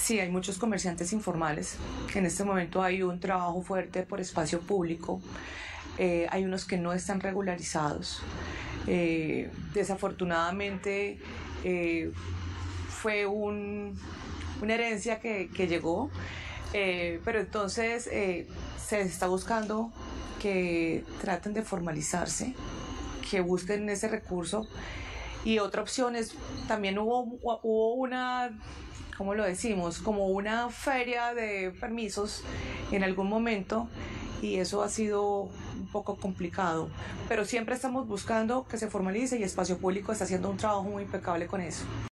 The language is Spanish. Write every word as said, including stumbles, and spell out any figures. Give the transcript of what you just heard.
Sí, hay muchos comerciantes informales. En este momento hay un trabajo fuerte por espacio público. Eh, hay unos que no están regularizados. Eh, desafortunadamente eh, fue un, una herencia que, que llegó, eh, pero entonces eh, se está buscando que traten de formalizarse, que busquen ese recurso. Y otra opción es, también hubo, hubo una, ¿cómo lo decimos? Como una feria de permisos en algún momento, y eso ha sido un poco complicado. Pero siempre estamos buscando que se formalice y Espacio Público está haciendo un trabajo muy impecable con eso.